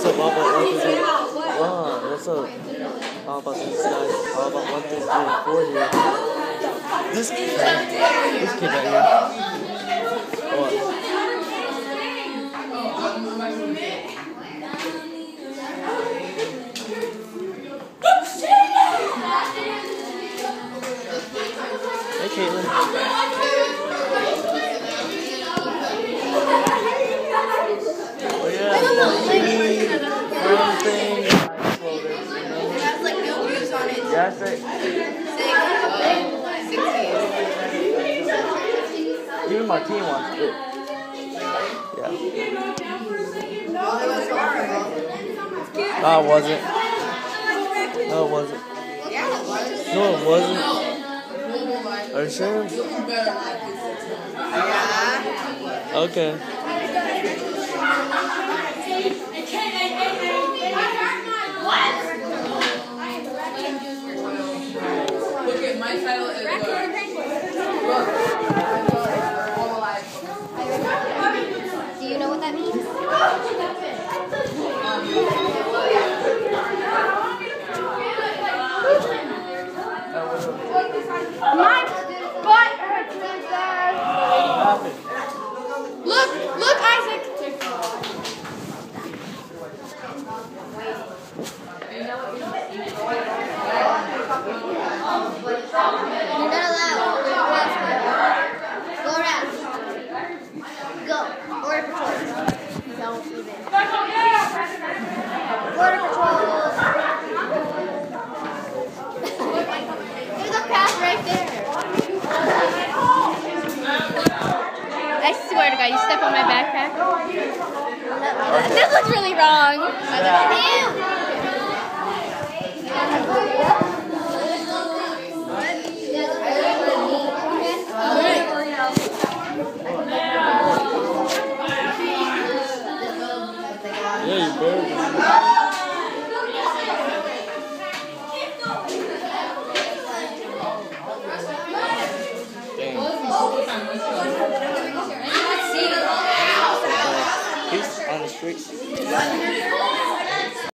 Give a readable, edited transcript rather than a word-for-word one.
up, all about 1, 2, 3? What's up? All about these guys. All about 1, 2, 3, 4 here. This kid right here. What? Hey, Caitlin. Oh yeah, that thing. That's like no views on it. Yeah, say. 16. Even my team wants it. Yeah. No, it wasn't. No, it wasn't. Yeah, it was. No, it wasn't. Are you sure? Yeah. Okay. Look at my title is Do you know what that means? My butt hurts really bad. Look, Isaac. You're not allowed. Go around. Go. Border Patrol. Don't even. Border Patrol. There's a path right there. I swear to God, you step on my backpack. This looks really wrong. Yeah, you better. He's on the streets.